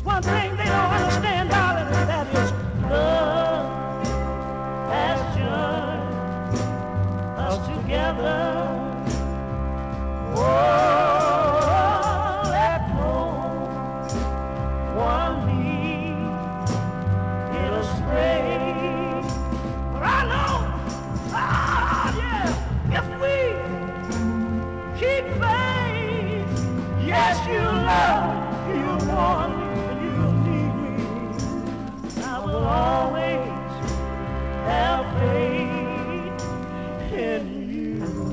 One thing they don't understand, darling, and that is love has joined us together. Oh, let no one lead it astray. But I know, yeah, if we keep faith, yes, you love, you want me. Always have faith in you.